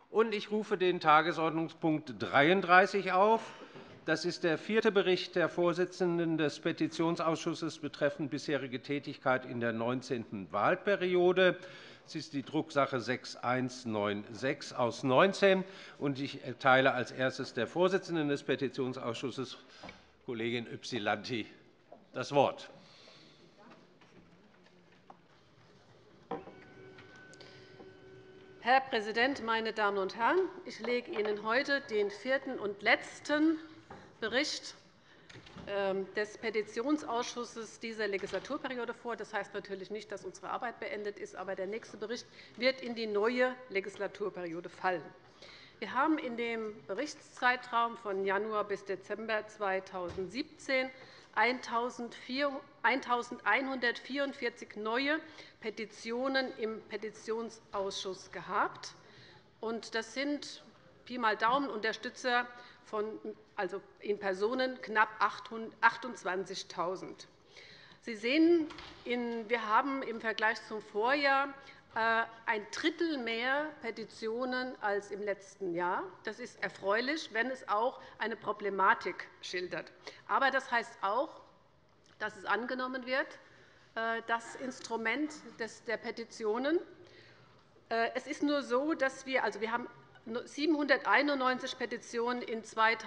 Ich rufe den Tagesordnungspunkt 33 auf. Das ist der 4. Bericht der Vorsitzenden des Petitionsausschusses betreffend bisherige Tätigkeit in der 19. Wahlperiode. Es ist die Drucksache 6196 aus 19. Ich erteile als erstes der Vorsitzenden des Petitionsausschusses, Kollegin Ypsilanti, das Wort. Herr Präsident, meine Damen und Herren! Ich lege Ihnen heute den 4. und letzten Bericht des Petitionsausschusses dieser Legislaturperiode vor. Das heißt natürlich nicht, dass unsere Arbeit beendet ist, aber der nächste Bericht wird in die neue Legislaturperiode fallen. Wir haben in dem Berichtszeitraum von Januar bis Dezember 2017 1.144 neue Petitionen im Petitionsausschuss gehabt. Das sind Pi mal Daumen Unterstützer in Personen knapp 28.000. Sie sehen, wir haben im Vergleich zum Vorjahr ein Drittel mehr Petitionen als im letzten Jahr. Das ist erfreulich, wenn es auch eine Problematik schildert. Aber das heißt auch, dass es angenommen wird, das Instrument der Petitionen. Es ist nur so, dass wir haben 791 Petitionen in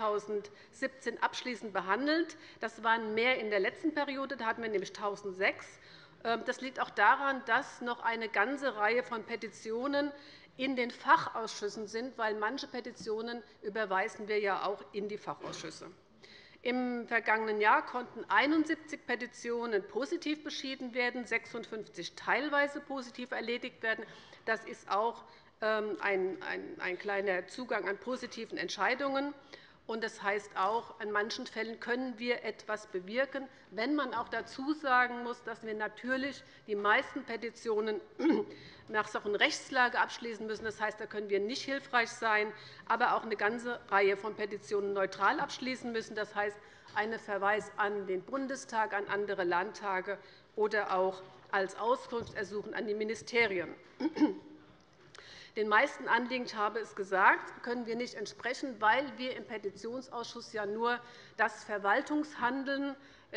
2017 abschließend behandelt. Das waren mehr in der letzten Periode. Da hatten wir nämlich 1.006. Das liegt auch daran, dass noch eine ganze Reihe von Petitionen in den Fachausschüssen sind, weil manche Petitionen überweisen wir ja auch in die Fachausschüsse. Im vergangenen Jahr konnten 71 Petitionen positiv beschieden werden, 56 teilweise positiv erledigt werden. Das ist auch ein kleiner Zugang an positiven Entscheidungen. Das heißt auch, in manchen Fällen können wir etwas bewirken, wenn man auch dazu sagen muss, dass wir natürlich die meisten Petitionen nach Sachen Rechtslage abschließen müssen. Das heißt, da können wir nicht hilfreich sein, aber auch eine ganze Reihe von Petitionen neutral abschließen müssen. Das heißt, einen Verweis an den Bundestag, an andere Landtage oder auch als Auskunft ersuchen an die Ministerien. Den meisten Anliegen, ich habe es gesagt, können wir nicht entsprechen, weil wir im Petitionsausschuss ja nur das Verwaltungshandeln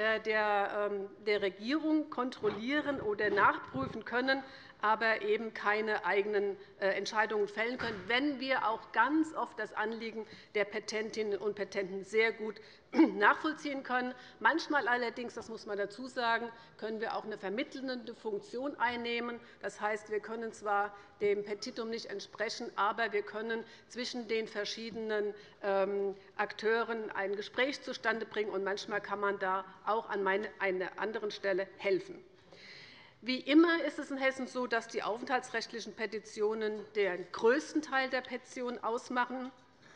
der Regierung kontrollieren oder nachprüfen können, aber eben keine eigenen Entscheidungen fällen können, wenn wir auch ganz oft das Anliegen der Petentinnen und Petenten sehr gut nachvollziehen können. Manchmal allerdings, das muss man dazu sagen, können wir auch eine vermittelnde Funktion einnehmen. Das heißt, wir können zwar dem Petitum nicht entsprechen, aber wir können zwischen den verschiedenen Akteuren ein Gespräch zustande bringen, und manchmal kann man da auch an einer anderen Stelle helfen. Wie immer ist es in Hessen so, dass die aufenthaltsrechtlichen Petitionen den größten Teil der Petitionen ausmachen.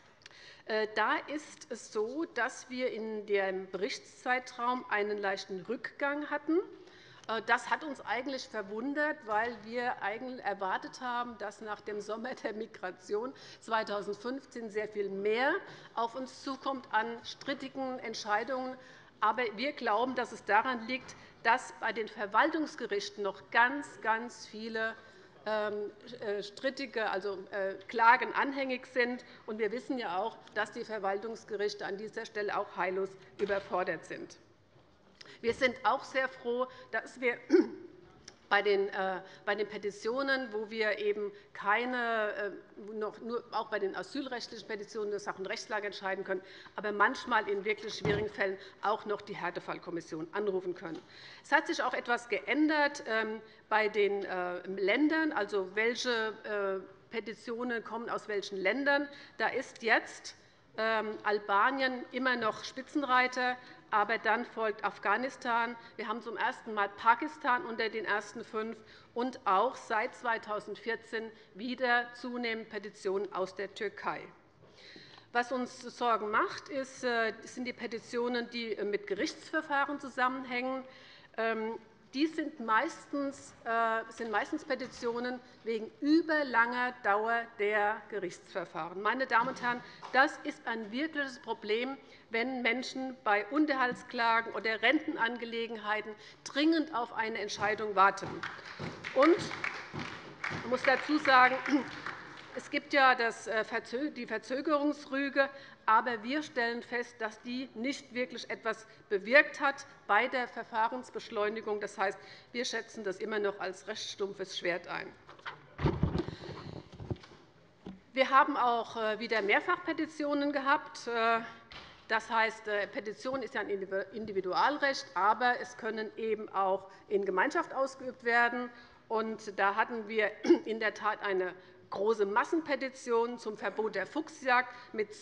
Da ist es so, dass wir in dem Berichtszeitraum einen leichten Rückgang hatten. Das hat uns eigentlich verwundert, weil wir eigentlich erwartet haben, dass nach dem Sommer der Migration 2015 sehr viel mehr auf uns zukommt an strittigen Entscheidungen. Aber wir glauben, dass es daran liegt, dass bei den Verwaltungsgerichten noch ganz viele strittige Klagen anhängig sind. Wir wissen ja auch, dass die Verwaltungsgerichte an dieser Stelle auch heillos überfordert sind. Wir sind auch sehr froh, dass wir bei den Petitionen, wo wir eben auch bei den asylrechtlichen Petitionen nur Sachen Rechtslage entscheiden können, aber manchmal in wirklich schwierigen Fällen auch noch die Härtefallkommission anrufen können. Es hat sich auch etwas geändert bei den Ländern, also welche Petitionen kommen aus welchen Ländern. Da ist jetzt Albanien immer noch Spitzenreiter, aber dann folgt Afghanistan. Wir haben zum ersten Mal Pakistan unter den ersten 5 und auch seit 2014 wieder zunehmend Petitionen aus der Türkei. Was uns Sorgen macht, sind die Petitionen, die mit Gerichtsverfahren zusammenhängen. Die sind meistens Petitionen wegen überlanger Dauer der Gerichtsverfahren. Meine Damen und Herren, das ist ein wirkliches Problem, wenn Menschen bei Unterhaltsklagen oder Rentenangelegenheiten dringend auf eine Entscheidung warten. Und ich muss dazu sagen, Es gibt ja die Verzögerungsrüge, aber wir stellen fest, dass die nicht wirklich etwas bewirkt hat bei der Verfahrensbeschleunigung. Das heißt, wir schätzen das immer noch als recht stumpfes Schwert ein. Wir haben auch wieder Mehrfachpetitionen gehabt. Das heißt, Petition ist ja ein Individualrecht, aber es können eben auch in Gemeinschaft ausgeübt werden. Und da hatten wir in der Tat eine große Massenpetition zum Verbot der Fuchsjagd mit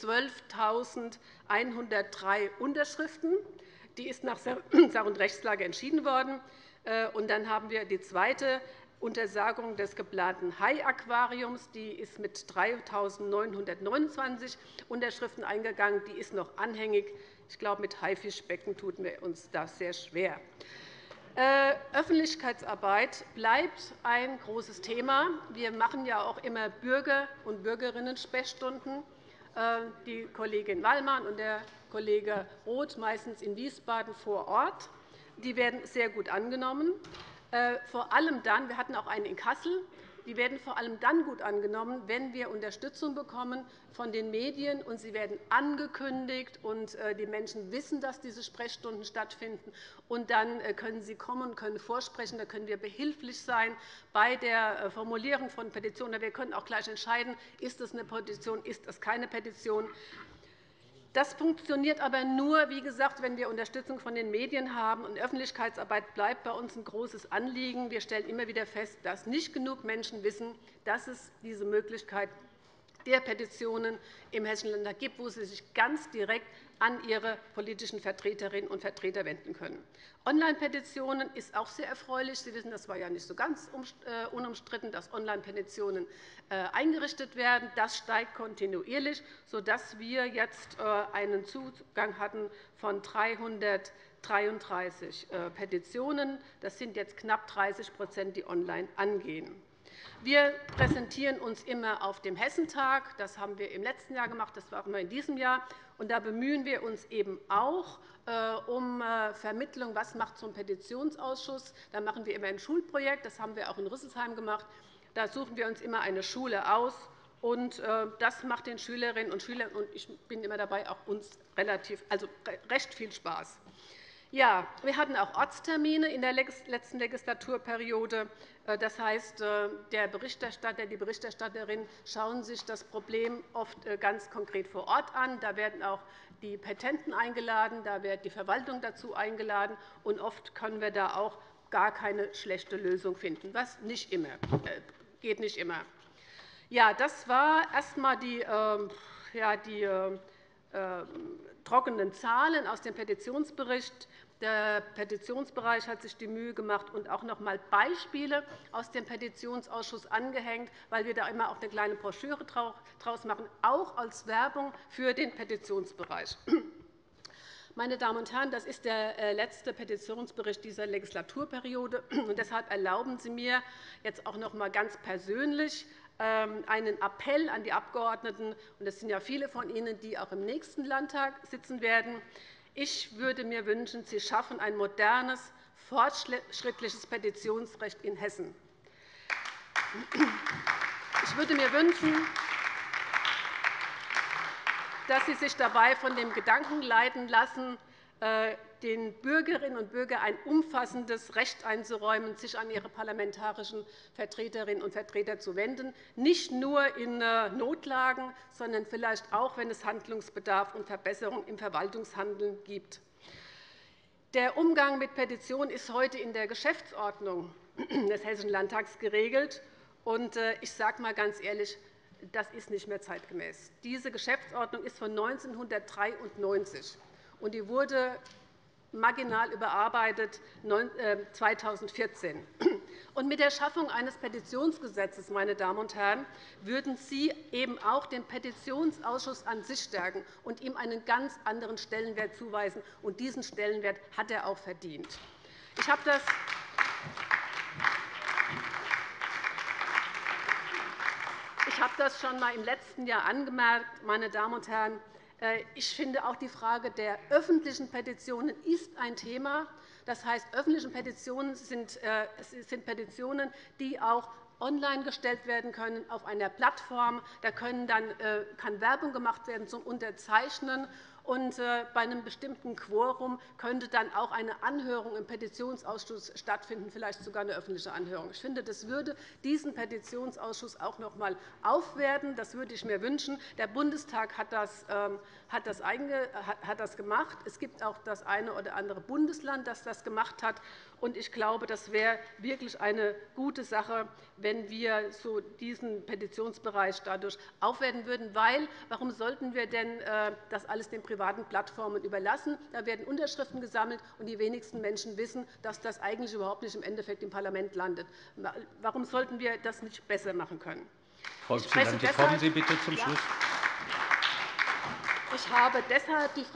12.103 Unterschriften. Die ist nach Sach- und Rechtslage entschieden worden. Und dann haben wir die zweite Untersagung des geplanten Hai-Aquariums. Die ist mit 3.929 Unterschriften eingegangen. Die ist noch anhängig. Ich glaube, mit Haifischbecken tun wir uns da sehr schwer. Öffentlichkeitsarbeit bleibt ein großes Thema. Wir machen ja auch immer Bürger- und Bürgerinnen-Sprechstunden. Die Kollegin Wallmann und der Kollege Roth, meistens in Wiesbaden vor Ort. Die werden sehr gut angenommen. Vor allem dann, wir hatten auch eine in Kassel, die werden vor allem dann gut angenommen, wenn wir Unterstützung bekommen von den Medien, und sie werden angekündigt, und die Menschen wissen, dass diese Sprechstunden stattfinden. Und dann können sie kommen und können vorsprechen. Da können wir behilflich sein bei der Formulierung von Petitionen. Wir können auch gleich entscheiden, ist es eine Petition, ist es keine Petition. Das funktioniert aber nur, wie gesagt, wenn wir Unterstützung von den Medien haben. Und Öffentlichkeitsarbeit bleibt bei uns ein großes Anliegen. Wir stellen immer wieder fest, dass nicht genug Menschen wissen, dass es diese Möglichkeit der Petitionen im Hessischen Landtag gibt, wo sie sich ganz direkt an ihre politischen Vertreterinnen und Vertreter wenden können. Online-Petitionen ist auch sehr erfreulich. Sie wissen, das war ja nicht so ganz unumstritten, dass Online-Petitionen eingerichtet werden. Das steigt kontinuierlich, sodass wir jetzt einen Zugang hatten von 333 Petitionen. Das sind jetzt knapp 30 %, die online angehen. Wir präsentieren uns immer auf dem Hessentag. Das haben wir im letzten Jahr gemacht, das machen wir in diesem Jahr. Und da bemühen wir uns eben auch um Vermittlung, was macht so ein Petitionsausschuss. Da machen wir immer ein Schulprojekt, das haben wir auch in Rüsselsheim gemacht. Da suchen wir uns immer eine Schule aus. Und das macht den Schülerinnen und Schülern, und ich bin immer dabei, auch uns recht viel Spaß. Ja, wir hatten auch Ortstermine in der letzten Legislaturperiode. Das heißt, der Berichterstatter, die Berichterstatterin schauen sich das Problem oft ganz konkret vor Ort an. Da werden auch die Petenten eingeladen, da wird die Verwaltung dazu eingeladen. Und oft können wir da auch gar keine schlechte Lösung finden, was nicht immer, geht nicht immer. Ja, das war erst einmal die trockenen Zahlen aus dem Petitionsbericht. Der Petitionsbereich hat sich die Mühe gemacht und auch noch einmal Beispiele aus dem Petitionsausschuss angehängt, weil wir da immer auch eine kleine Broschüre daraus machen, auch als Werbung für den Petitionsbereich. Meine Damen und Herren, das ist der letzte Petitionsbericht dieser Legislaturperiode. Und deshalb erlauben Sie mir jetzt auch noch einmal ganz persönlich einen Appell an die Abgeordneten, und es sind ja viele von Ihnen, die auch im nächsten Landtag sitzen werden. Ich würde mir wünschen, Sie schaffen ein modernes, fortschrittliches Petitionsrecht in Hessen. Ich würde mir wünschen, dass Sie sich dabei von dem Gedanken leiten lassen, den Bürgerinnen und Bürgern ein umfassendes Recht einzuräumen, sich an ihre parlamentarischen Vertreterinnen und Vertreter zu wenden, nicht nur in Notlagen, sondern vielleicht auch, wenn es Handlungsbedarf und Verbesserung im Verwaltungshandeln gibt. Der Umgang mit Petitionen ist heute in der Geschäftsordnung des Hessischen Landtags geregelt. Ich sage einmal ganz ehrlich, das ist nicht mehr zeitgemäß. Diese Geschäftsordnung ist von 1993, und die wurde marginal überarbeitet 2014. Und mit der Schaffung eines Petitionsgesetzes, meine Damen und Herren, würden Sie eben auch den Petitionsausschuss an sich stärken und ihm einen ganz anderen Stellenwert zuweisen. Und diesen Stellenwert hat er auch verdient. Ich habe das schon einmal im letzten Jahr angemerkt, meine Damen und Herren. Ich finde, auch die Frage der öffentlichen Petitionen ist ein Thema. Das heißt, öffentliche Petitionen sind Petitionen, die auch online gestellt werden können auf einer Plattform. Da kann Werbung gemacht werden zum Unterzeichnen. Und bei einem bestimmten Quorum könnte dann auch eine Anhörung im Petitionsausschuss stattfinden, vielleicht sogar eine öffentliche Anhörung. Ich finde, das würde diesen Petitionsausschuss auch noch einmal aufwerten. Das würde ich mir wünschen. Der Bundestag hat das gemacht. Es gibt auch das eine oder andere Bundesland, das das gemacht hat. Und ich glaube, das wäre wirklich eine gute Sache, wenn wir diesen Petitionsbereich dadurch aufwerten würden. Weil, warum sollten wir denn das alles den privaten Plattformen überlassen? Da werden Unterschriften gesammelt, und die wenigsten Menschen wissen, dass das eigentlich überhaupt nicht im Endeffekt im Parlament landet. Warum sollten wir das nicht besser machen können? Frau Ypsilanti, kommen Sie bitte zum Schluss. Ich habe deshalb die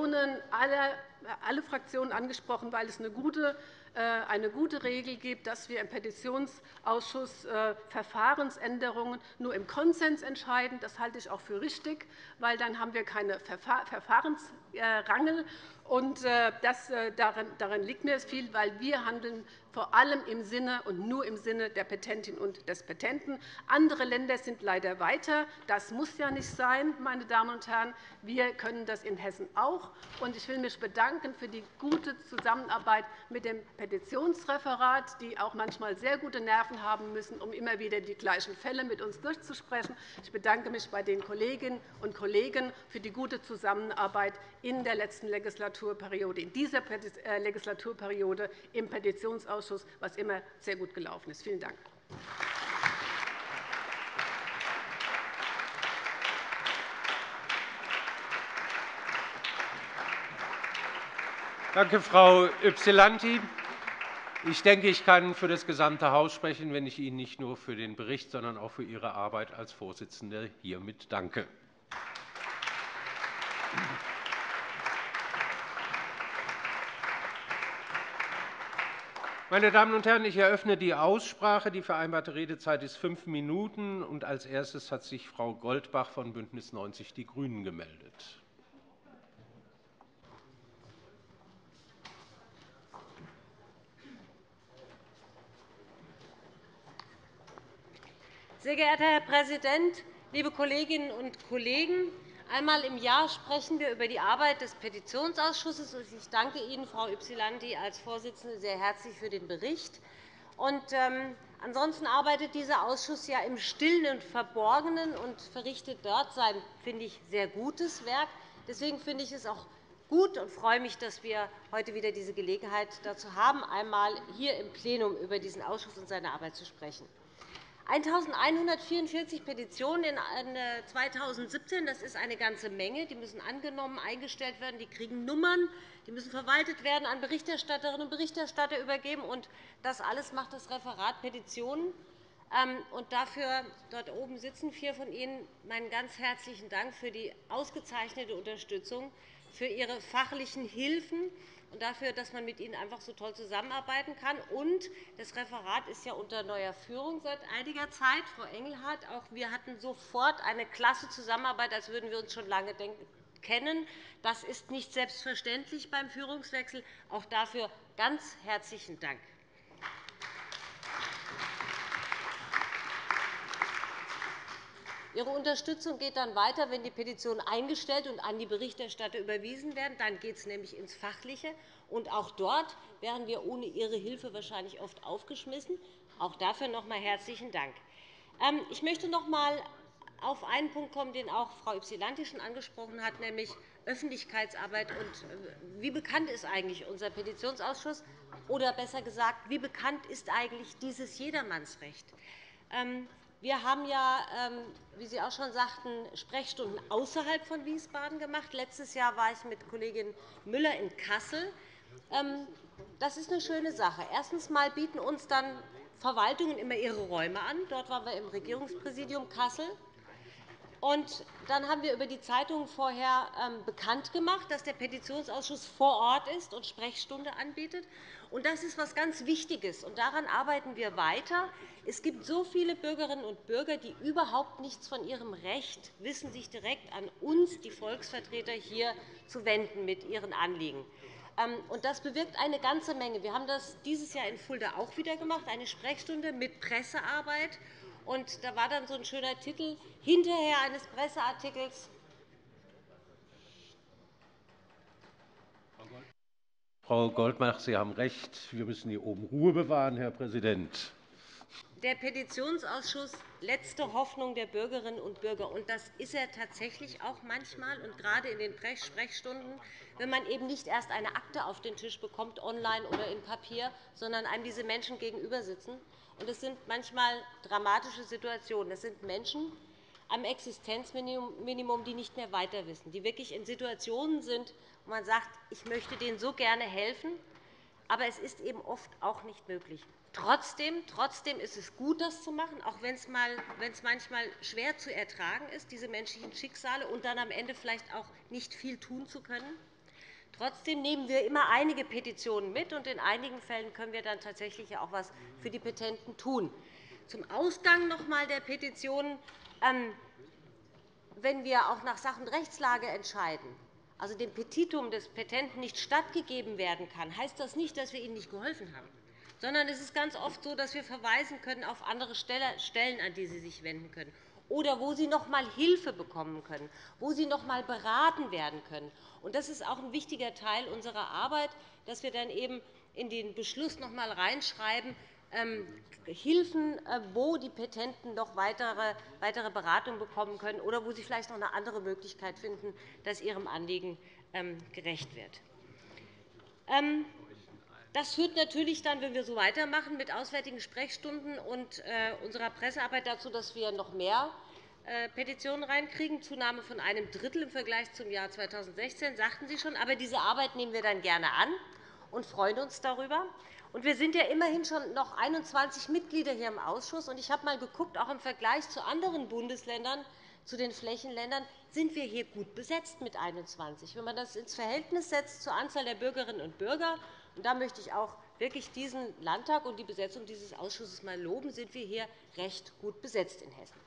alle Fraktionen angesprochen, weil es eine gute Regel gibt, dass wir im Petitionsausschuss Verfahrensänderungen nur im Konsens entscheiden. Das halte ich auch für richtig, weil dann haben wir keine Verfahrensrangel. Daran liegt mir viel, weil wir handeln vor allem im Sinne und nur im Sinne der Petentin und des Petenten. Andere Länder sind leider weiter. Das muss ja nicht sein, meine Damen und Herren. Wir können das in Hessen auch. Ich will mich bedanken für die gute Zusammenarbeit mit dem Petitionsreferat, die auch manchmal sehr gute Nerven haben müssen, um immer wieder die gleichen Fälle mit uns durchzusprechen. Ich bedanke mich bei den Kolleginnen und Kollegen für die gute Zusammenarbeit in der letzten Legislaturperiode, in dieser Legislaturperiode im Petitionsausschuss, was immer sehr gut gelaufen ist. Vielen Dank. Danke, Frau Ypsilanti. Ich denke, ich kann für das gesamte Haus sprechen, wenn ich Ihnen nicht nur für den Bericht, sondern auch für Ihre Arbeit als Vorsitzende hiermit danke. Meine Damen und Herren, ich eröffne die Aussprache. Die vereinbarte Redezeit ist 5 Minuten. Und als erstes hat sich Frau Goldbach von BÜNDNIS 90 die GRÜNEN gemeldet. Sehr geehrter Herr Präsident, liebe Kolleginnen und Kollegen! Einmal im Jahr sprechen wir über die Arbeit des Petitionsausschusses. Ich danke Ihnen, Frau Ypsilanti, als Vorsitzende sehr herzlich für den Bericht. Ansonsten arbeitet dieser Ausschuss ja im Stillen und Verborgenen und verrichtet dort sein, finde ich, sehr gutes Werk. Deswegen finde ich es auch gut und freue mich, dass wir heute wieder diese Gelegenheit dazu haben, einmal hier im Plenum über diesen Ausschuss und seine Arbeit zu sprechen. 1.144 Petitionen in 2017, das ist eine ganze Menge. Die müssen angenommen, eingestellt werden, die kriegen Nummern, die müssen verwaltet werden, an Berichterstatterinnen und Berichterstatter übergeben. Und das alles macht das Referat Petitionen. Und dafür dort oben sitzen 4 von Ihnen. Meinen ganz herzlichen Dank für die ausgezeichnete Unterstützung, für Ihre fachlichen Hilfen und dafür, dass man mit Ihnen einfach so toll zusammenarbeiten kann. Und das Referat ist ja unter neuer Führung seit einiger Zeit. Frau Engelhardt, auch wir hatten sofort eine klasse Zusammenarbeit, als würden wir uns schon lange kennen. Das ist nicht selbstverständlich beim Führungswechsel. Auch dafür ganz herzlichen Dank. Ihre Unterstützung geht dann weiter, wenn die Petitionen eingestellt und an die Berichterstatter überwiesen werden. Dann geht es nämlich ins Fachliche. Und auch dort wären wir ohne Ihre Hilfe wahrscheinlich oft aufgeschmissen. Auch dafür noch einmal herzlichen Dank. Ich möchte noch einmal auf einen Punkt kommen, den auch Frau Ypsilanti schon angesprochen hat, nämlich Öffentlichkeitsarbeit. Und wie bekannt ist eigentlich unser Petitionsausschuss? Oder besser gesagt, wie bekannt ist eigentlich dieses Jedermannsrecht? Wir haben ja, wie Sie auch schon sagten, Sprechstunden außerhalb von Wiesbaden gemacht. Letztes Jahr war ich mit Kollegin Müller in Kassel. Das ist eine schöne Sache. Erstens bieten uns dann Verwaltungen immer ihre Räume an. Dort waren wir im Regierungspräsidium Kassel. Und dann haben wir über die Zeitung vorher bekannt gemacht, dass der Petitionsausschuss vor Ort ist und Sprechstunde anbietet. Und das ist etwas ganz Wichtiges, und daran arbeiten wir weiter. Es gibt so viele Bürgerinnen und Bürger, die überhaupt nichts von ihrem Recht wissen, sich direkt an uns, die Volksvertreter, hier zu wenden mit ihren Anliegen. Und das bewirkt eine ganze Menge. Wir haben das dieses Jahr in Fulda auch wieder gemacht, eine Sprechstunde mit Pressearbeit. Und da war dann so ein schöner Titel hinterher eines Presseartikels. Frau Goldbach, Sie haben recht. Wir müssen hier oben Ruhe bewahren, Herr Präsident. Der Petitionsausschuss, letzte Hoffnung der Bürgerinnen und Bürger. Und das ist er tatsächlich auch manchmal, und gerade in den Sprechstunden, wenn man eben nicht erst eine Akte auf den Tisch bekommt, online oder in Papier, sondern einem diese Menschen gegenüber sitzen. Und es sind manchmal dramatische Situationen. Es sind Menschen am Existenzminimum, die nicht mehr weiter wissen, die wirklich in Situationen sind, wo man sagt, ich möchte denen so gerne helfen, aber es ist eben oft auch nicht möglich. Trotzdem ist es gut, das zu machen, auch wenn es manchmal schwer zu ertragen ist, diese menschlichen Schicksale, und dann am Ende vielleicht auch nicht viel tun zu können. Trotzdem nehmen wir immer einige Petitionen mit, und in einigen Fällen können wir dann tatsächlich auch etwas für die Petenten tun. Zum Ausgang noch einmal der Petitionen. Wenn wir auch nach Sach- und Rechtslage entscheiden, also dem Petitum des Petenten nicht stattgegeben werden kann, heißt das nicht, dass wir ihnen nicht geholfen haben, sondern es ist ganz oft so, dass wir verweisen können auf andere Stellen, an die sie sich wenden können, oder wo sie noch einmal Hilfe bekommen können, wo sie noch einmal beraten werden können. Und das ist auch ein wichtiger Teil unserer Arbeit, dass wir dann eben in den Beschluss noch einmal reinschreiben, Hilfen, wo die Petenten noch weitere Beratung bekommen können oder wo sie vielleicht noch eine andere Möglichkeit finden, dass ihrem Anliegen gerecht wird. Das führt natürlich dann, wenn wir so weitermachen, mit auswärtigen Sprechstunden und unserer Pressearbeit dazu, dass wir noch mehr Petitionen reinkriegen, Zunahme von einem Drittel im Vergleich zum Jahr 2016, sagten Sie schon. Aber diese Arbeit nehmen wir dann gerne an und freuen uns darüber. Und wir sind ja immerhin schon noch 21 Mitglieder hier im Ausschuss. Und ich habe einmal geguckt, auch im Vergleich zu anderen Bundesländern, zu den Flächenländern, sind wir hier gut besetzt mit 21. Wenn man das ins Verhältnis setzt zur Anzahl der Bürgerinnen und Bürger, und da möchte ich auch wirklich diesen Landtag und die Besetzung dieses Ausschusses mal loben, sind wir hier recht gut besetzt in Hessen.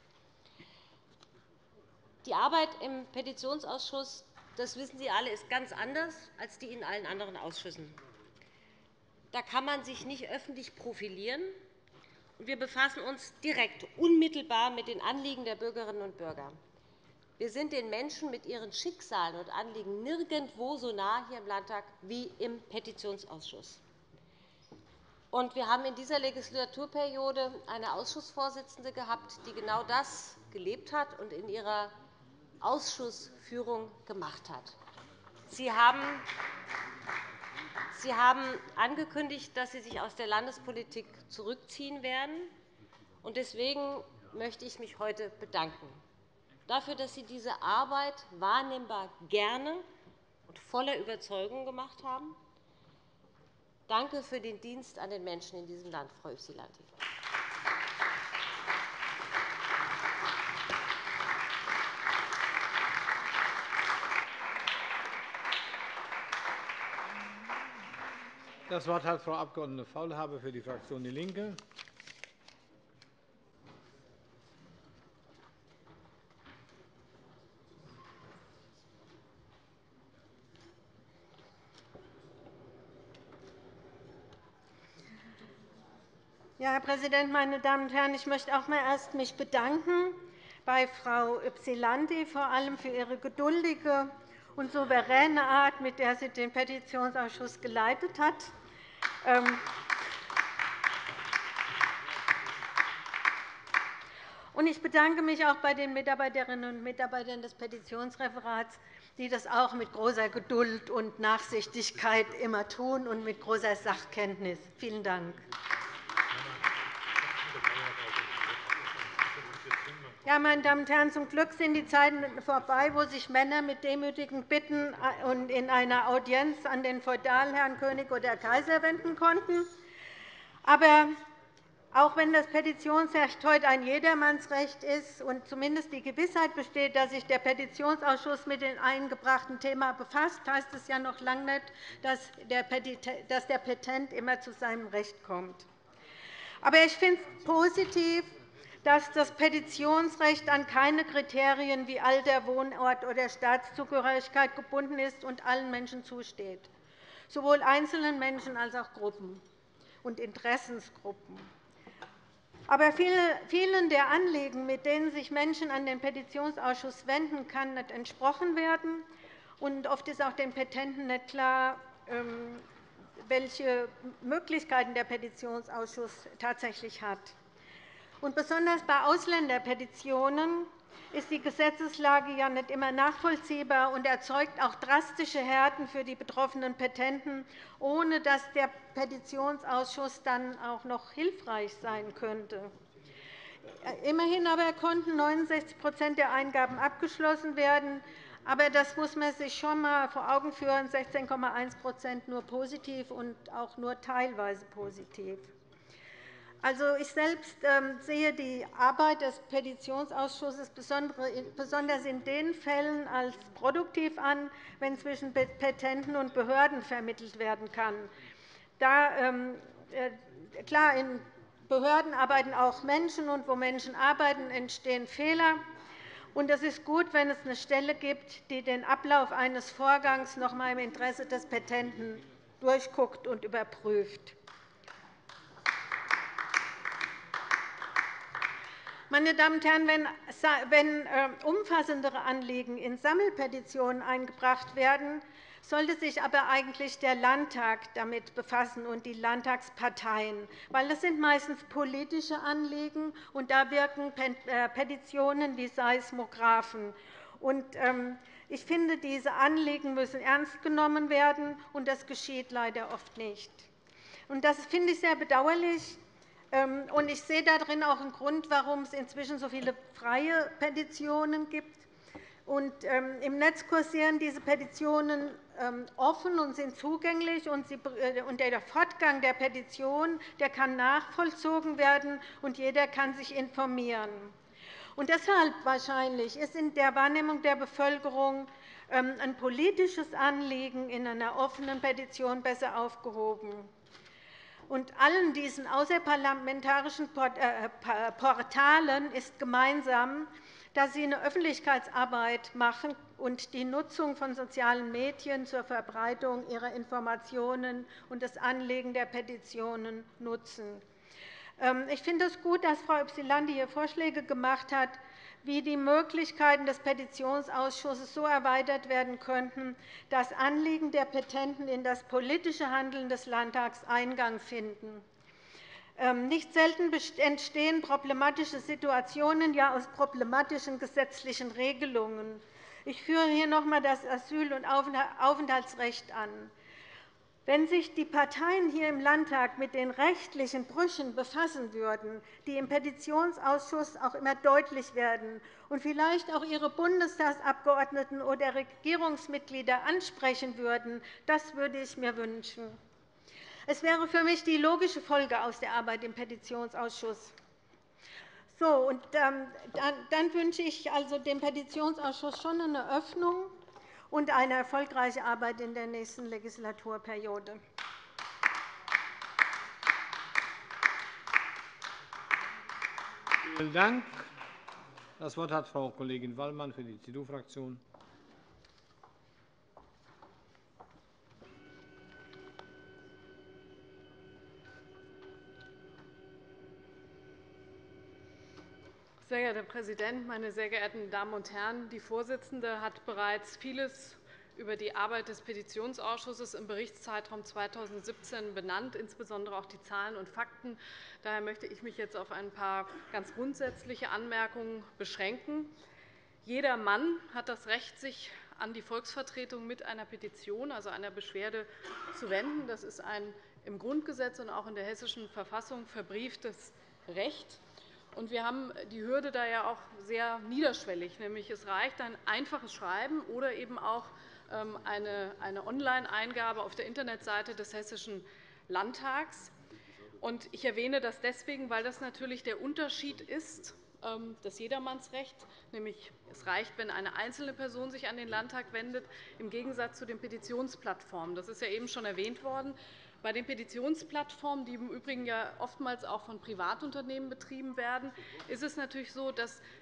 Die Arbeit im Petitionsausschuss, das wissen Sie alle, ist ganz anders als die in allen anderen Ausschüssen. Da kann man sich nicht öffentlich profilieren. Wir befassen uns direkt, unmittelbar mit den Anliegen der Bürgerinnen und Bürger. Wir sind den Menschen mit ihren Schicksalen und Anliegen nirgendwo so nah hier im Landtag wie im Petitionsausschuss. Und wir haben in dieser Legislaturperiode eine Ausschussvorsitzende gehabt, die genau das gelebt hat und in ihrer Ausschussführung gemacht hat. Sie haben angekündigt, dass Sie sich aus der Landespolitik zurückziehen werden. Deswegen möchte ich mich heute bedanken dafür, dass Sie diese Arbeit wahrnehmbar gerne und voller Überzeugung gemacht haben. Danke für den Dienst an den Menschen in diesem Land, Frau Ypsilanti. Das Wort hat Frau Abg. Faulhaber für die Fraktion DIE LINKE. Ja, Herr Präsident, meine Damen und Herren! Ich möchte auch erst mich bedanken bei Frau Ypsilanti, vor allem für ihre geduldige und souveräne Art, mit der sie den Petitionsausschuss geleitet hat. Und ich bedanke mich auch bei den Mitarbeiterinnen und Mitarbeitern des Petitionsreferats, die das auch mit großer Geduld und Nachsichtigkeit immer tun und mit großer Sachkenntnis. Vielen Dank. Ja, meine Damen und Herren, zum Glück sind die Zeiten vorbei, wo sich Männer mit demütigen Bitten und in einer Audienz an den Feudalherrn, König oder Kaiser wenden konnten. Aber auch wenn das Petitionsrecht heute ein Jedermannsrecht ist und zumindest die Gewissheit besteht, dass sich der Petitionsausschuss mit dem eingebrachten Thema befasst, heißt es ja noch lange nicht, dass der Petent immer zu seinem Recht kommt. Aber ich finde es positiv, dass das Petitionsrecht an keine Kriterien wie Alter, Wohnort oder Staatszugehörigkeit gebunden ist und allen Menschen zusteht, sowohl einzelnen Menschen als auch Gruppen und Interessensgruppen. Aber vielen der Anliegen, mit denen sich Menschen an den Petitionsausschuss wenden, kann nicht entsprochen werden. Und oft ist auch den Petenten nicht klar, welche Möglichkeiten der Petitionsausschuss tatsächlich hat. Und besonders bei Ausländerpetitionen ist die Gesetzeslage ja nicht immer nachvollziehbar und erzeugt auch drastische Härten für die betroffenen Petenten, ohne dass der Petitionsausschuss dann auch noch hilfreich sein könnte. Immerhin aber konnten 69 der Eingaben abgeschlossen werden. Aber das muss man sich schon einmal vor Augen führen, 16,1 nur positiv und auch nur teilweise positiv. Also, ich selbst sehe die Arbeit des Petitionsausschusses besonders in den Fällen als produktiv an, wenn zwischen Petenten und Behörden vermittelt werden kann. Klar, in Behörden arbeiten auch Menschen, und wo Menschen arbeiten, entstehen Fehler. Es ist gut, wenn es eine Stelle gibt, die den Ablauf eines Vorgangs noch einmal im Interesse des Petenten durchguckt und überprüft. Meine Damen und Herren, wenn umfassendere Anliegen in Sammelpetitionen eingebracht werden, sollte sich aber eigentlich der Landtag damit befassen und die Landtagsparteien, weil das sind meistens politische Anliegen, und da wirken Petitionen wie Seismographen. Ich finde, diese Anliegen müssen ernst genommen werden, und das geschieht leider oft nicht. Das finde ich sehr bedauerlich. Ich sehe darin auch einen Grund, warum es inzwischen so viele freie Petitionen gibt. Im Netz kursieren diese Petitionen offen und sind zugänglich, und der Fortgang der Petition kann nachvollzogen werden, und jeder kann sich informieren. Deshalb wahrscheinlich ist in der Wahrnehmung der Bevölkerung ein politisches Anliegen in einer offenen Petition besser aufgehoben. Und allen diesen außerparlamentarischen Portalen ist gemeinsam, dass sie eine Öffentlichkeitsarbeit machen und die Nutzung von sozialen Medien zur Verbreitung ihrer Informationen und das Anlegen der Petitionen nutzen. Ich finde es gut, dass Frau Ypsilanti hier Vorschläge gemacht hat, wie die Möglichkeiten des Petitionsausschusses so erweitert werden könnten, dass Anliegen der Petenten in das politische Handeln des Landtags Eingang finden. Nicht selten entstehen problematische Situationen ja aus problematischen gesetzlichen Regelungen. Ich führe hier noch einmal das Asyl- und Aufenthaltsrecht an. Wenn sich die Parteien hier im Landtag mit den rechtlichen Brüchen befassen würden, die im Petitionsausschuss auch immer deutlich werden, und vielleicht auch ihre Bundestagsabgeordneten oder Regierungsmitglieder ansprechen würden, das würde ich mir wünschen. Es wäre für mich die logische Folge aus der Arbeit im Petitionsausschuss. Dann wünsche ich also dem Petitionsausschuss schon eine Öffnung und eine erfolgreiche Arbeit in der nächsten Legislaturperiode. Vielen Dank. Das Wort hat Frau Kollegin Wallmann für die CDU-Fraktion. Sehr geehrter Herr Präsident, meine sehr geehrten Damen und Herren! Die Vorsitzende hat bereits vieles über die Arbeit des Petitionsausschusses im Berichtszeitraum 2017 benannt, insbesondere auch die Zahlen und Fakten. Daher möchte ich mich jetzt auf ein paar ganz grundsätzliche Anmerkungen beschränken. Jeder Mann hat das Recht, sich an die Volksvertretung mit einer Petition, also einer Beschwerde, zu wenden. Das ist ein im Grundgesetz und auch in der Hessischen Verfassung verbrieftes Recht. Wir haben die Hürde da ja auch sehr niederschwellig, nämlich es reicht ein einfaches Schreiben oder eben auch eine Online-Eingabe auf der Internetseite des Hessischen Landtags. Ich erwähne das deswegen, weil das natürlich der Unterschied ist, das Jedermannsrecht, nämlich es reicht, wenn eine einzelne Person sich an den Landtag wendet, im Gegensatz zu den Petitionsplattformen. Das ist ja eben schon erwähnt worden. Bei den Petitionsplattformen, die im Übrigen ja oftmals auch von Privatunternehmen betrieben werden, ist es natürlich so, dass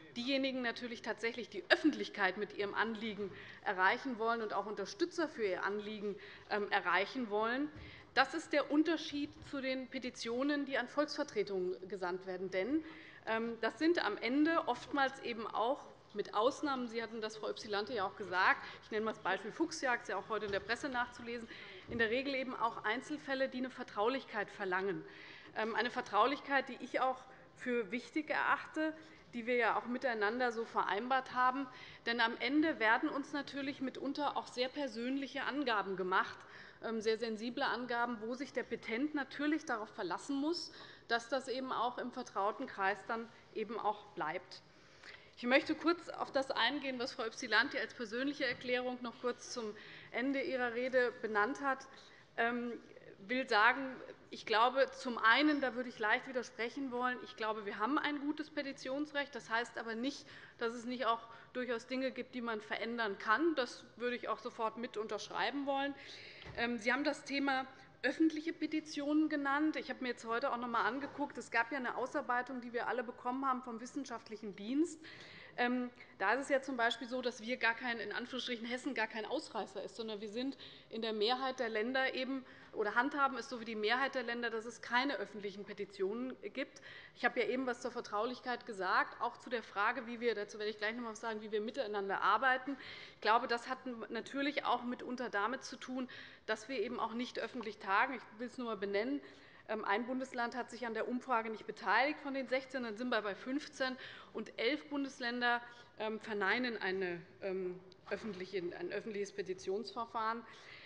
diejenigen natürlich tatsächlich die Öffentlichkeit mit ihrem Anliegen erreichen wollen und auch Unterstützer für ihr Anliegen erreichen wollen. Das ist der Unterschied zu den Petitionen, die an Volksvertretungen gesandt werden. Denn das sind am Ende oftmals eben auch mit Ausnahmen, Sie hatten das, Frau Ypsilanti, ja auch gesagt, ich nenne mal das Beispiel Fuchsjagd, das ist ja auch heute in der Presse nachzulesen, in der Regel eben auch Einzelfälle, die eine Vertraulichkeit verlangen. Eine Vertraulichkeit, die ich auch für wichtig erachte, die wir ja auch miteinander so vereinbart haben. Denn am Ende werden uns natürlich mitunter auch sehr persönliche Angaben gemacht, sehr sensible Angaben, wo sich der Petent natürlich darauf verlassen muss, dass das eben auch im vertrauten Kreis dann eben auch bleibt. Ich möchte kurz auf das eingehen, was Frau Ypsilanti als persönliche Erklärung noch kurz zum Ende ihrer Rede benannt hat. Ich will sagen, ich glaube, zum einen, da würde ich leicht widersprechen wollen, ich glaube, wir haben ein gutes Petitionsrecht. Das heißt aber nicht, dass es nicht auch durchaus Dinge gibt, die man verändern kann. Das würde ich auch sofort mit unterschreiben wollen. Sie haben das Thema öffentliche Petitionen genannt. Ich habe mir jetzt heute auch noch einmal angeguckt. Es gab ja eine Ausarbeitung, die wir alle bekommen haben vom Wissenschaftlichen Dienst. Da ist es ja z.B. so, dass wir in Anführungsstrichen Hessen gar kein Ausreißer ist, sondern wir sind in der Mehrheit der Länder eben oder handhaben es so wie die Mehrheit der Länder, dass es keine öffentlichen Petitionen gibt. Ich habe ja eben etwas zur Vertraulichkeit gesagt, auch zu der Frage, wie wir, dazu werde ich gleich noch einmal sagen, wie wir miteinander arbeiten. Ich glaube, das hat natürlich auch mitunter damit zu tun, dass wir eben auch nicht öffentlich tagen. Ich will es nur einmal benennen. Ein Bundesland hat sich an der Umfrage nicht beteiligt von den 16, dann sind wir bei 15, und 11 Bundesländer verneinen ein öffentliches Petitionsverfahren.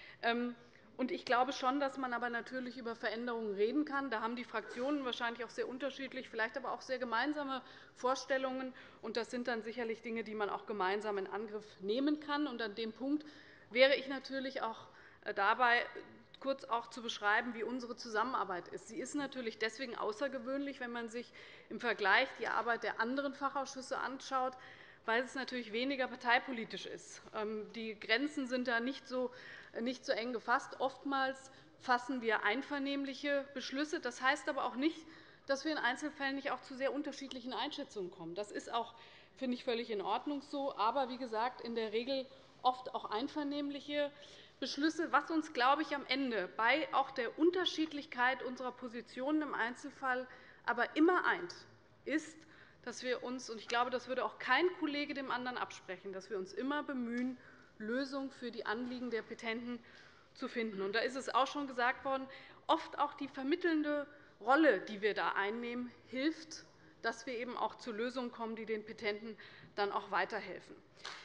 Ich glaube schon, dass man aber natürlich über Veränderungen reden kann. Da haben die Fraktionen wahrscheinlich auch sehr unterschiedlich, vielleicht aber auch sehr gemeinsame Vorstellungen. Und das sind dann sicherlich Dinge, die man auch gemeinsam in Angriff nehmen kann. Und an dem Punkt wäre ich natürlich auch dabei, kurz auch zu beschreiben, wie unsere Zusammenarbeit ist. Sie ist natürlich deswegen außergewöhnlich, wenn man sich im Vergleich die Arbeit der anderen Fachausschüsse anschaut, weil es natürlich weniger parteipolitisch ist. Die Grenzen sind da nicht so eng gefasst. Oftmals fassen wir einvernehmliche Beschlüsse. Das heißt aber auch nicht, dass wir in Einzelfällen nicht auch zu sehr unterschiedlichen Einschätzungen kommen. Das ist auch, finde ich, völlig in Ordnung so. Aber wie gesagt, in der Regel oft auch einvernehmliche Beschlüsse. Was uns, glaube ich, am Ende bei auch der Unterschiedlichkeit unserer Positionen im Einzelfall aber immer eint, ist, dass wir uns, und ich glaube, das würde auch kein Kollege dem anderen absprechen, dass wir uns immer bemühen, Lösungen für die Anliegen der Petenten zu finden. Und da ist es auch schon gesagt worden, oft auch die vermittelnde Rolle, die wir da einnehmen, hilft, dass wir eben auch zu Lösungen kommen, die den Petenten dann auch weiterhelfen.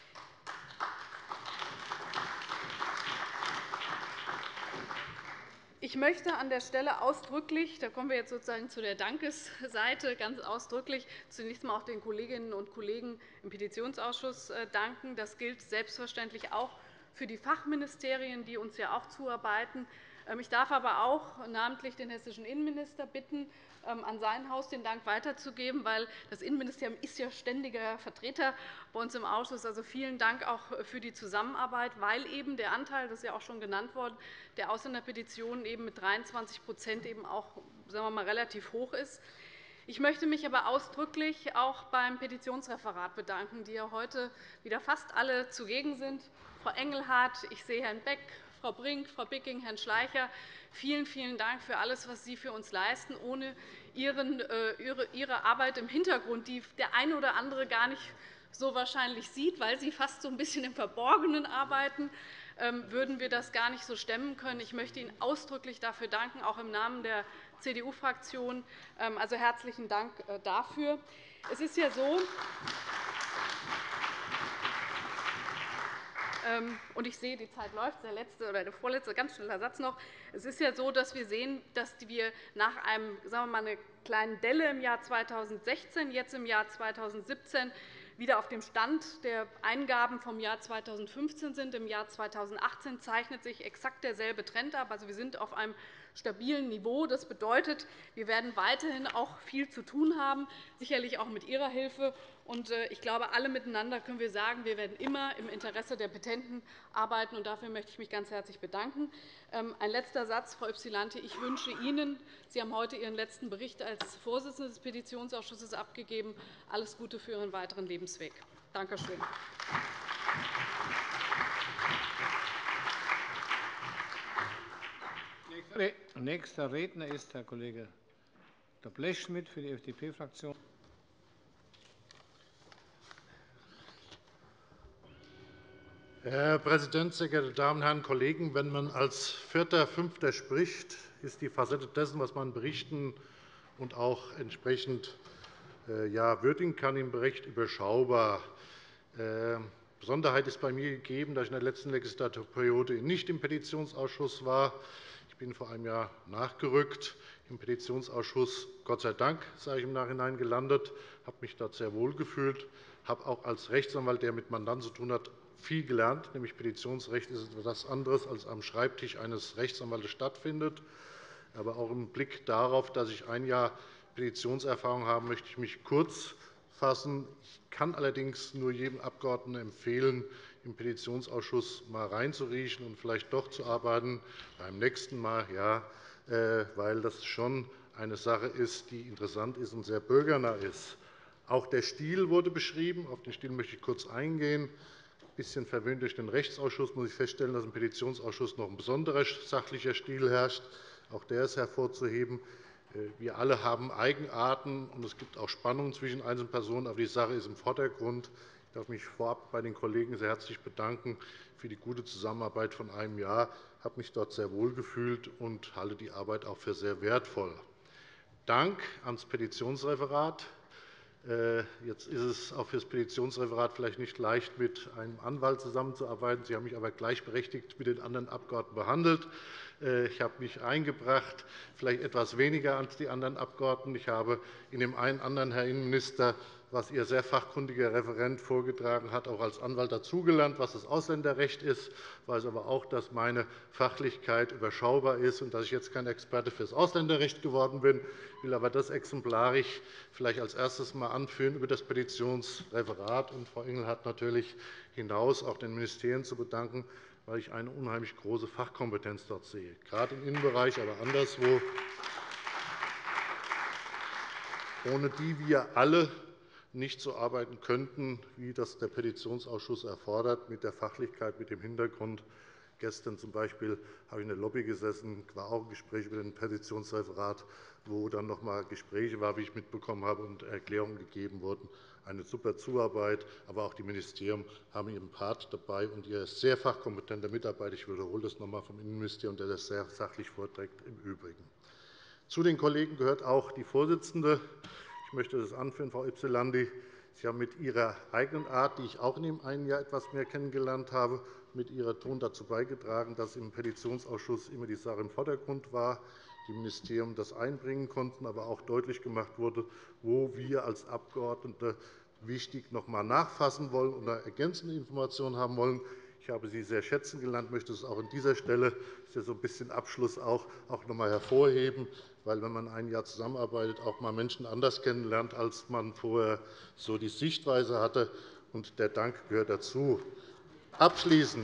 Ich möchte an der Stelle ausdrücklich, da kommen wir jetzt sozusagen zu der Dankesseite, ganz ausdrücklich zunächst einmal auch den Kolleginnen und Kollegen im Petitionsausschuss danken. Das gilt selbstverständlich auch für die Fachministerien, die uns ja auch zuarbeiten. Ich darf aber auch namentlich den hessischen Innenminister bitten, an sein Haus den Dank weiterzugeben, weil das Innenministerium ist ja ständiger Vertreter bei uns im Ausschuss. Also vielen Dank auch für die Zusammenarbeit, weil eben der Anteil, das ist ja auch schon genannt worden, der Ausländerpetitionen eben mit 23% eben auch, sagen wir mal, relativ hoch ist. Ich möchte mich aber ausdrücklich auch beim Petitionsreferat bedanken, die ja heute wieder fast alle zugegen sind. Frau Engelhardt, ich sehe Herrn Beck, Frau Brink, Frau Bicking, Herrn Schleicher. Vielen, vielen Dank für alles, was Sie für uns leisten. Ohne Ihre Arbeit im Hintergrund, die der eine oder andere gar nicht so wahrscheinlich sieht, weil Sie fast so ein bisschen im Verborgenen arbeiten, würden wir das gar nicht so stemmen können. Ich möchte Ihnen ausdrücklich dafür danken, auch im Namen der CDU-Fraktion. Also herzlichen Dank dafür. Es ist ja so, und ich sehe, die Zeit läuft, der letzte oder der vorletzte, ganz schneller Satz noch. Es ist ja so, dass wir sehen, dass wir nach einem, sagen wir mal, einer kleinen Delle im Jahr 2016, jetzt im Jahr 2017, wieder auf dem Stand der Eingaben vom Jahr 2015 sind. Im Jahr 2018 zeichnet sich exakt derselbe Trend ab. Also wir sind auf einem stabilen Niveau. Das bedeutet, wir werden weiterhin auch viel zu tun haben, sicherlich auch mit Ihrer Hilfe. Ich glaube, alle miteinander können wir sagen, wir werden immer im Interesse der Petenten arbeiten. Und dafür möchte ich mich ganz herzlich bedanken. Ein letzter Satz, Frau Ypsilanti. Ich wünsche Ihnen, Sie haben heute Ihren letzten Bericht als Vorsitzende des Petitionsausschusses abgegeben, alles Gute für Ihren weiteren Lebensweg. Danke schön. Nächster Redner ist Herr Kollege Dr. Blechschmidt für die FDP-Fraktion. Herr Präsident, sehr geehrte Damen und Herren Kollegen! Wenn man als Vierter, Fünfter spricht, ist die Facette dessen, was man berichten und auch entsprechend würdigen kann, im Bericht überschaubar. Besonderheit ist bei mir gegeben, dass ich in der letzten Legislaturperiode nicht im Petitionsausschuss war. Ich bin vor einem Jahr nachgerückt, im Petitionsausschuss, Gott sei Dank, sage ich im Nachhinein, gelandet, habe mich dort sehr wohl gefühlt, habe auch als Rechtsanwalt, der mit Mandanten zu tun hat, viel gelernt. Nämlich Petitionsrecht ist etwas anderes, als am Schreibtisch eines Rechtsanwalts stattfindet. Aber auch im Blick darauf, dass ich ein Jahr Petitionserfahrung habe, möchte ich mich kurz fassen. Ich kann allerdings nur jedem Abgeordneten empfehlen, im Petitionsausschuss mal reinzuriechen und vielleicht doch zu arbeiten, beim nächsten Mal, weil das schon eine Sache ist, die interessant ist und sehr bürgernah ist. Auch der Stil wurde beschrieben. Auf den Stil möchte ich kurz eingehen. Ein bisschen verwöhnt durch den Rechtsausschuss muss ich feststellen, dass im Petitionsausschuss noch ein besonderer sachlicher Stil herrscht. Auch der ist hervorzuheben. Wir alle haben Eigenarten, und es gibt auch Spannungen zwischen einzelnen Personen, aber die Sache ist im Vordergrund. Ich darf mich vorab bei den Kollegen sehr herzlich bedanken für die gute Zusammenarbeit von einem Jahr. Ich habe mich dort sehr wohl gefühlt und halte die Arbeit auch für sehr wertvoll. Dank ans Petitionsreferat. Jetzt ist es auch für das Petitionsreferat vielleicht nicht leicht, mit einem Anwalt zusammenzuarbeiten. Sie haben mich aber gleichberechtigt mit den anderen Abgeordneten behandelt. Ich habe mich eingebracht, vielleicht etwas weniger als die anderen Abgeordneten. Ich habe in dem einen anderen, Herr Innenminister, was Ihr sehr fachkundiger Referent vorgetragen hat, auch als Anwalt dazugelernt, was das Ausländerrecht ist. Ich weiß aber auch, dass meine Fachlichkeit überschaubar ist und dass ich jetzt kein Experte für das Ausländerrecht geworden bin. Ich will aber das exemplarisch vielleicht als erstes einmal anführen über das Petitionsreferat. Und Frau Engel hat natürlich hinaus auch den Ministerien zu bedanken, weil ich eine unheimlich große Fachkompetenz dort sehe, gerade im Innenbereich, aber anderswo, ohne die wir alle nicht so arbeiten könnten, wie das der Petitionsausschuss erfordert, mit der Fachlichkeit, mit dem Hintergrund. Gestern z. B. habe ich in der Lobby gesessen, war auch ein Gespräch über das Petitionsreferat, wo dann noch einmal Gespräche waren, wie ich mitbekommen habe, und Erklärungen gegeben wurden. Eine super Zuarbeit, aber auch die Ministerien haben ihren Part dabei und ihr sehr fachkompetenter Mitarbeiter. Ich wiederhole das noch einmal vom Innenministerium, der das sehr sachlich vorträgt. Im Übrigen. Zu den Kollegen gehört auch die Vorsitzende. Ich möchte das anführen, Frau Ypsilanti. Sie haben mit Ihrer eigenen Art, die ich auch in dem einen Jahr etwas mehr kennengelernt habe, mit Ihrer Ton dazu beigetragen, dass im Petitionsausschuss immer die Sache im Vordergrund war, die Ministerien das einbringen konnten, aber auch deutlich gemacht wurde, wo wir als Abgeordnete wichtig noch einmal nachfassen wollen oder ergänzende Informationen haben wollen. Ich habe Sie sehr schätzen gelernt, möchte es auch an dieser Stelle, das ist ja so ein bisschen Abschluss, auch noch einmal hervorheben, weil, wenn man ein Jahr zusammenarbeitet, auch mal Menschen anders kennenlernt, als man vorher so die Sichtweise hatte. Und der Dank gehört dazu. Abschließend,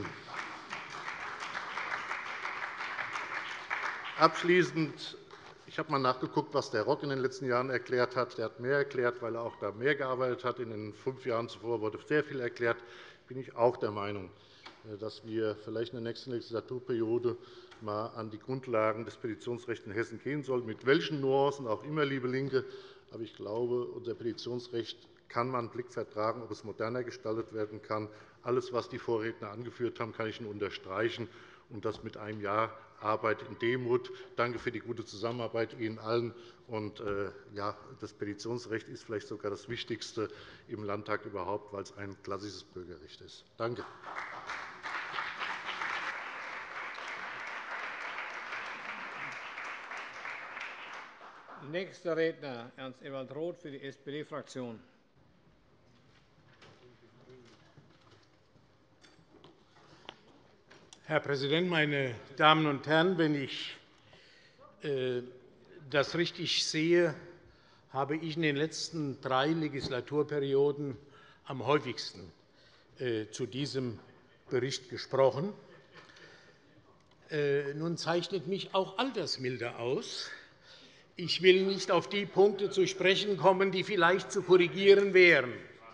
ich habe einmal nachgeguckt, was der Rock in den letzten Jahren erklärt hat. Er hat mehr erklärt, weil er auch da mehr gearbeitet hat. In den 5 Jahren zuvor wurde sehr viel erklärt. Bin ich auch der Meinung, dass wir vielleicht in der nächsten Legislaturperiode einmal an die Grundlagen des Petitionsrechts in Hessen gehen sollten, mit welchen Nuancen auch immer, liebe LINKE. Aber ich glaube, unser Petitionsrecht kann man einen Blick vertragen, ob es moderner gestaltet werden kann. Alles, was die Vorredner angeführt haben, kann ich nur unterstreichen, und das mit einem Jahr Arbeit in Demut. Danke für die gute Zusammenarbeit Ihnen allen. Das Petitionsrecht ist vielleicht sogar das Wichtigste im Landtag überhaupt, weil es ein klassisches Bürgerrecht ist. Danke. Nächster Redner, Ernst Ewald Roth für die SPD-Fraktion. Herr Präsident, meine Damen und Herren! Wenn ich das richtig sehe, habe ich in den letzten 3 Legislaturperioden am häufigsten zu diesem Bericht gesprochen. Nun zeichnet mich auch Altersmilde aus. Ich will nicht auf die Punkte zu sprechen kommen, die vielleicht zu korrigieren wären.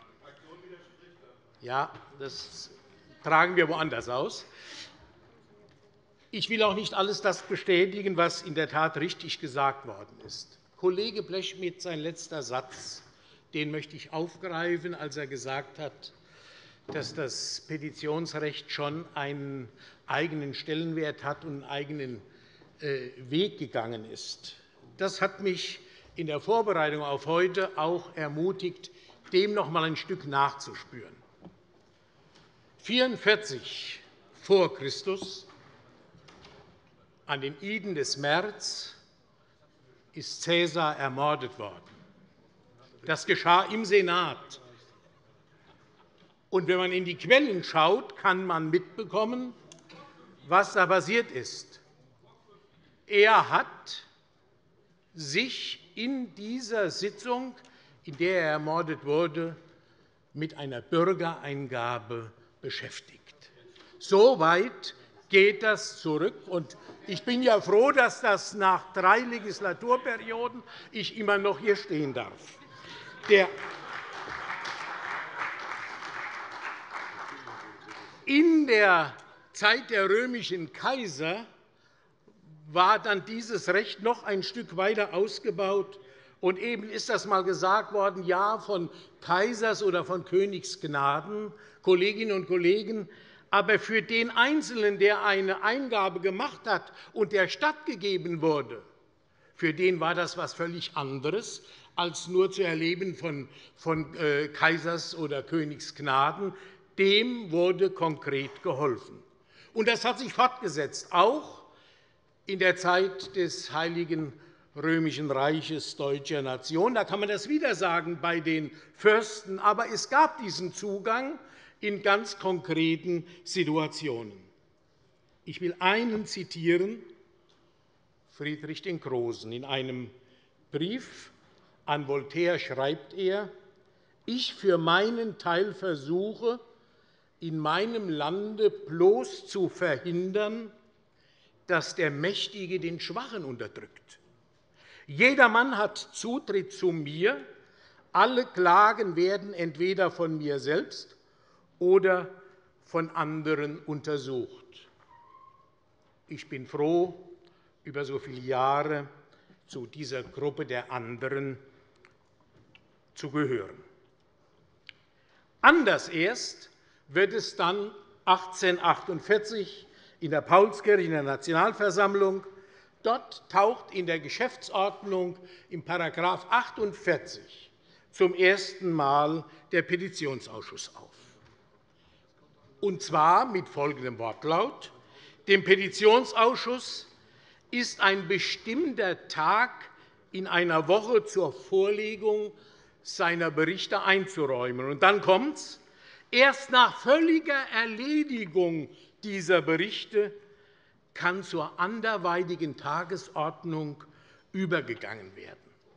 Ja, das tragen wir woanders aus. Ich will auch nicht alles das bestätigen, was in der Tat richtig gesagt worden ist. Kollege Blechschmidt, sein letzter Satz, den möchte ich aufgreifen, als er gesagt hat, dass das Petitionsrecht schon einen eigenen Stellenwert hat und einen eigenen Weg gegangen ist. Das hat mich in der Vorbereitung auf heute auch ermutigt, dem noch einmal ein Stück nachzuspüren. 44 vor Christus, an den Iden des März, ist Caesar ermordet worden. Das geschah im Senat. Und wenn man in die Quellen schaut, kann man mitbekommen, was da passiert ist. Er hat sich in dieser Sitzung, in der er ermordet wurde, mit einer Bürgereingabe beschäftigt. So weit geht das zurück. Und ich bin ja froh, dass das nach 3 Legislaturperioden ich immer noch hier stehen darf. In der Zeit der römischen Kaiser war dann dieses Recht noch ein Stück weiter ausgebaut. Und eben ist das einmal gesagt worden, ja, von Kaisers- oder von Königsgnaden, Kolleginnen und Kollegen, aber für den Einzelnen, der eine Eingabe gemacht hat und der stattgegeben wurde, für den war das etwas völlig anderes, als nur zu erleben von Kaisers- oder Königsgnaden. Dem wurde konkret geholfen. Und das hat sich fortgesetzt, auch in der Zeit des Heiligen Römischen Reiches deutscher Nation. Da kann man das wieder sagen bei den Fürsten. Aber es gab diesen Zugang in ganz konkreten Situationen. Ich will einen zitieren, Friedrich den Großen. In einem Brief an Voltaire schreibt er: Ich für meinen Teil versuche, in meinem Lande bloß zu verhindern, dass der Mächtige den Schwachen unterdrückt. Jedermann hat Zutritt zu mir, alle Klagen werden entweder von mir selbst oder von anderen untersucht. Ich bin froh, über so viele Jahre zu dieser Gruppe der anderen zu gehören. Anders erst wird es dann 1848 in der Paulskirche in der Nationalversammlung. Dort taucht in der Geschäftsordnung im § 48 zum ersten Mal der Petitionsausschuss auf. Und zwar mit folgendem Wortlaut: Dem Petitionsausschuss ist ein bestimmter Tag in einer Woche zur Vorlegung seiner Berichte einzuräumen. Und dann kommt es: Erst nach völliger Erledigung dieser Berichte kann zur anderweitigen Tagesordnung übergegangen werden.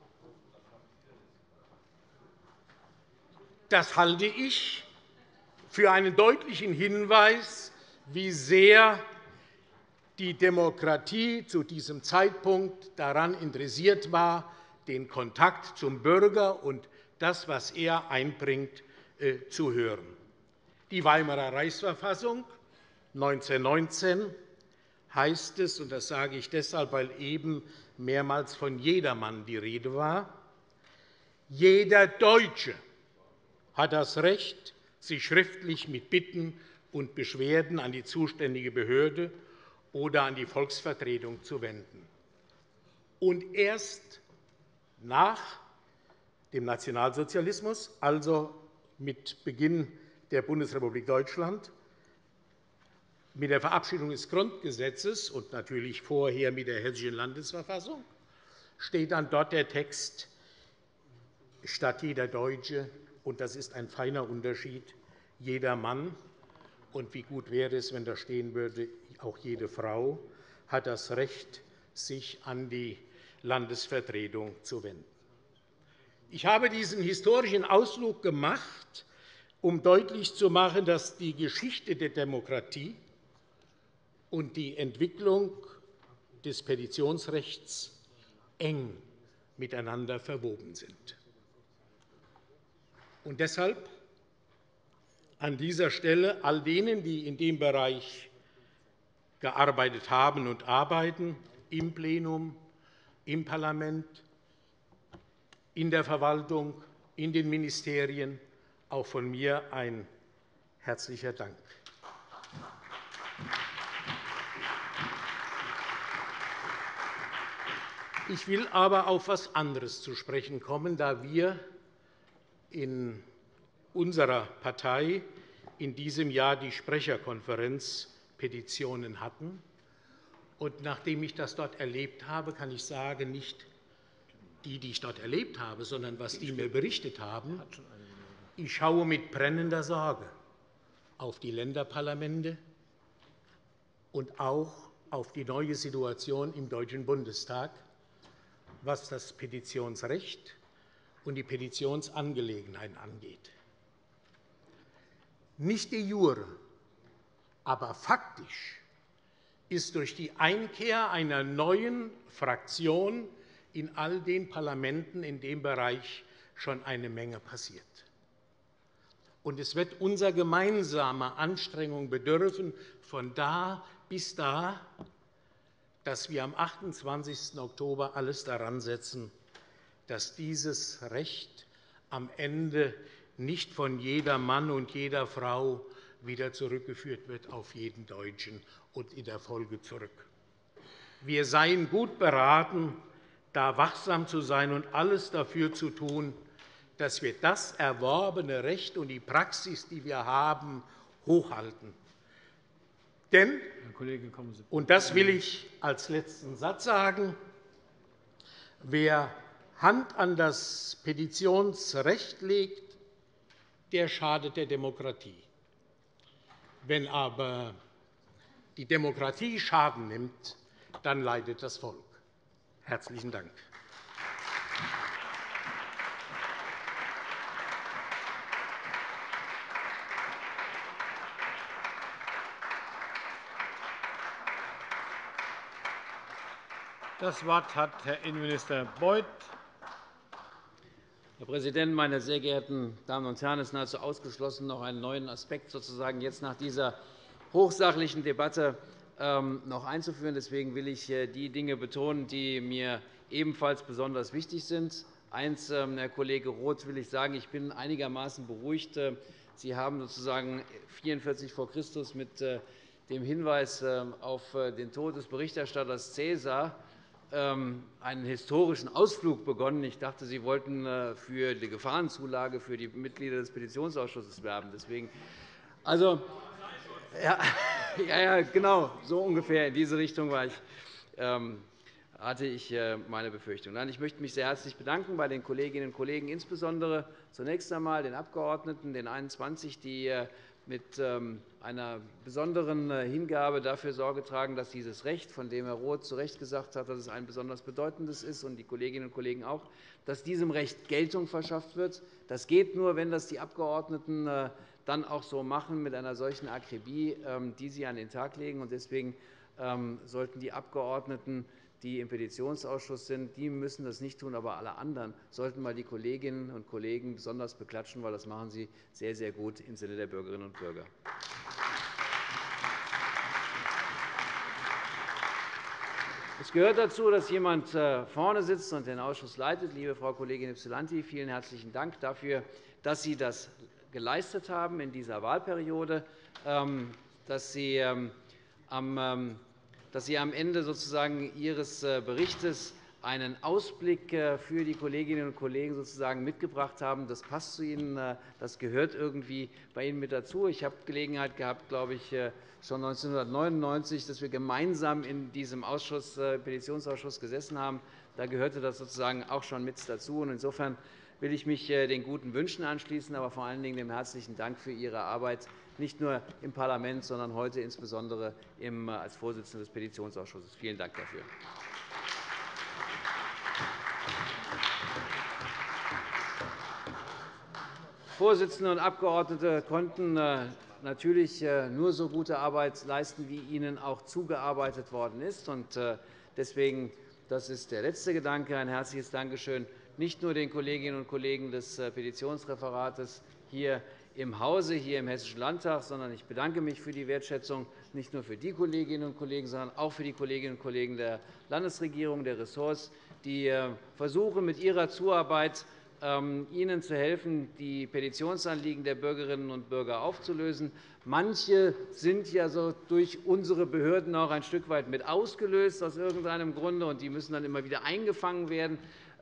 Das halte ich für einen deutlichen Hinweis, wie sehr die Demokratie zu diesem Zeitpunkt daran interessiert war, den Kontakt zum Bürger und das, was er einbringt, zu hören. Die Weimarer Reichsverfassung 1919 heißt es, und das sage ich deshalb, weil eben mehrmals von jedermann die Rede war: Jeder Deutsche hat das Recht, sich schriftlich mit Bitten und Beschwerden an die zuständige Behörde oder an die Volksvertretung zu wenden. Und erst nach dem Nationalsozialismus, also mit Beginn der Bundesrepublik Deutschland, mit der Verabschiedung des Grundgesetzes und natürlich vorher mit der Hessischen Landesverfassung, steht dann dort der Text statt jeder Deutsche, und das ist ein feiner Unterschied, jeder Mann, und wie gut wäre es, wenn da stehen würde, auch jede Frau hat das Recht, sich an die Landesvertretung zu wenden. Ich habe diesen historischen Ausflug gemacht, um deutlich zu machen, dass die Geschichte der Demokratie und die Entwicklung des Petitionsrechts eng miteinander verwoben sind. Und deshalb an dieser Stelle all denen, die in dem Bereich gearbeitet haben und arbeiten, im Plenum, im Parlament, in der Verwaltung, in den Ministerien, auch von mir ein herzlicher Dank. Ich will aber auf etwas anderes zu sprechen kommen, da wir in unserer Partei in diesem Jahr die Sprecherkonferenz Petitionen hatten. Und nachdem ich das dort erlebt habe, kann ich sagen, nicht die ich dort erlebt habe, sondern was die mir berichtet haben. Ich schaue mit brennender Sorge auf die Länderparlamente und auch auf die neue Situation im Deutschen Bundestag, was das Petitionsrecht und die Petitionsangelegenheiten angeht. Nicht de jure, aber faktisch ist durch die Einkehr einer neuen Fraktion in all den Parlamenten in dem Bereich schon eine Menge passiert. Und es wird unserer gemeinsamen Anstrengung bedürfen, von da bis da, dass wir am 28. Oktober alles daran setzen, dass dieses Recht am Ende nicht von jeder Mann und jeder Frau wieder zurückgeführt wird auf jeden Deutschen und in der Folge zurück. Wir seien gut beraten, da wachsam zu sein und alles dafür zu tun, dass wir das erworbene Recht und die Praxis, die wir haben, hochhalten. Denn, und das will ich als letzten Satz sagen, wer Hand an das Petitionsrecht legt, der schadet der Demokratie. Wenn aber die Demokratie Schaden nimmt, dann leidet das Volk. Herzlichen Dank. Das Wort hat Herr Innenminister Beuth. Herr Präsident, meine sehr geehrten Damen und Herren! Es ist nahezu ausgeschlossen, noch einen neuen Aspekt sozusagen jetzt nach dieser hochsachlichen Debatte noch einzuführen. Deswegen will ich die Dinge betonen, die mir ebenfalls besonders wichtig sind. Eins, Herr Kollege Roth, will ich sagen, ich bin einigermaßen beruhigt. Sie haben sozusagen 44 v. Chr. mit dem Hinweis auf den Tod des Berichterstatters Caesar einen historischen Ausflug begonnen. Ich dachte, Sie wollten für die Gefahrenzulage für die Mitglieder des Petitionsausschusses werben. Deswegen, also, ja, genau, so ungefähr in diese Richtung hatte ich meine Befürchtung. Nein, ich möchte mich sehr herzlich bedanken bei den Kolleginnen und Kollegen, insbesondere zunächst einmal den Abgeordneten, den 21, die mit einer besonderen Hingabe dafür Sorge tragen, dass dieses Recht, von dem Herr Roth zu Recht gesagt hat, dass es ein besonders bedeutendes ist, und die Kolleginnen und Kollegen auch, dass diesem Recht Geltung verschafft wird. Das geht nur, wenn das die Abgeordneten dann auch so machen, mit einer solchen Akribie, die sie an den Tag legen. Deswegen sollten die Abgeordneten, die im Petitionsausschuss sind, die müssen das nicht tun, aber alle anderen sollten mal die Kolleginnen und Kollegen besonders beklatschen, weil das machen sie sehr, sehr gut im Sinne der Bürgerinnen und Bürger. Es gehört dazu, dass jemand vorne sitzt und den Ausschuss leitet. Liebe Frau Kollegin Ypsilanti, vielen herzlichen Dank dafür, dass Sie das geleistet haben in dieser Wahlperiode, dass Sie am Ende sozusagen Ihres Berichts einen Ausblick für die Kolleginnen und Kollegen sozusagen mitgebracht haben. Das passt zu Ihnen, das gehört irgendwie bei Ihnen mit dazu. Ich habe Gelegenheit gehabt, glaube ich, schon 1999, dass wir gemeinsam in diesem Petitionsausschuss gesessen haben. Da gehörte das sozusagen auch schon mit dazu. Insofern will ich mich den guten Wünschen anschließen, aber vor allen Dingen dem herzlichen Dank für Ihre Arbeit nicht nur im Parlament, sondern heute insbesondere als Vorsitzender des Petitionsausschusses. Vielen Dank dafür. Vorsitzende und Abgeordnete konnten natürlich nur so gute Arbeit leisten, wie ihnen auch zugearbeitet worden ist. Deswegen, das ist der letzte Gedanke, ein herzliches Dankeschön nicht nur den Kolleginnen und Kollegen des Petitionsreferates hier im Hause, hier im Hessischen Landtag, sondern ich bedanke mich für die Wertschätzung nicht nur für die Kolleginnen und Kollegen, sondern auch für die Kolleginnen und Kollegen der Landesregierung, der Ressorts, die versuchen, mit ihrer Zuarbeit Ihnen zu helfen, die Petitionsanliegen der Bürgerinnen und Bürger aufzulösen. Manche sind ja so durch unsere Behörden auch ein Stück weit mit ausgelöst aus irgendeinem Grunde, und die müssen dann immer wieder eingefangen werden.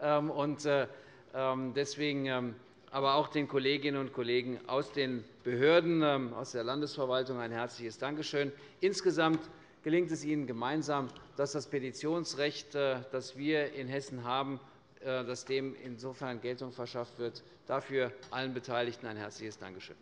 Deswegen aber auch den Kolleginnen und Kollegen aus den Behörden, aus der Landesverwaltung ein herzliches Dankeschön. Insgesamt gelingt es Ihnen gemeinsam, dass das Petitionsrecht, das wir in Hessen haben, dass dem insofern Geltung verschafft wird. Dafür allen Beteiligten ein herzliches Dankeschön.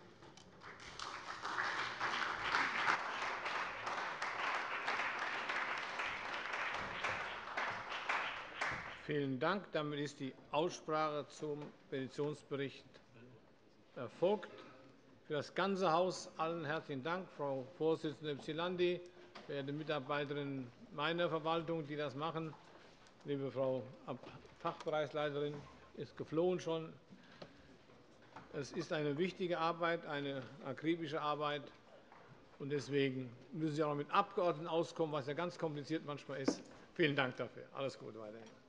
Vielen Dank. Damit ist die Aussprache zum Petitionsbericht erfolgt. Für das ganze Haus allen herzlichen Dank, Frau Vorsitzende Ypsilanti, verehrte Mitarbeiterinnen meiner Verwaltung, die das machen. Liebe Frau Fachbereichsleiterin, ist geflohen schon. Es ist eine wichtige Arbeit, eine akribische Arbeit. Und deswegen müssen Sie auch mit Abgeordneten auskommen, was ja ganz kompliziert manchmal ist. Vielen Dank dafür. Alles Gute weiterhin.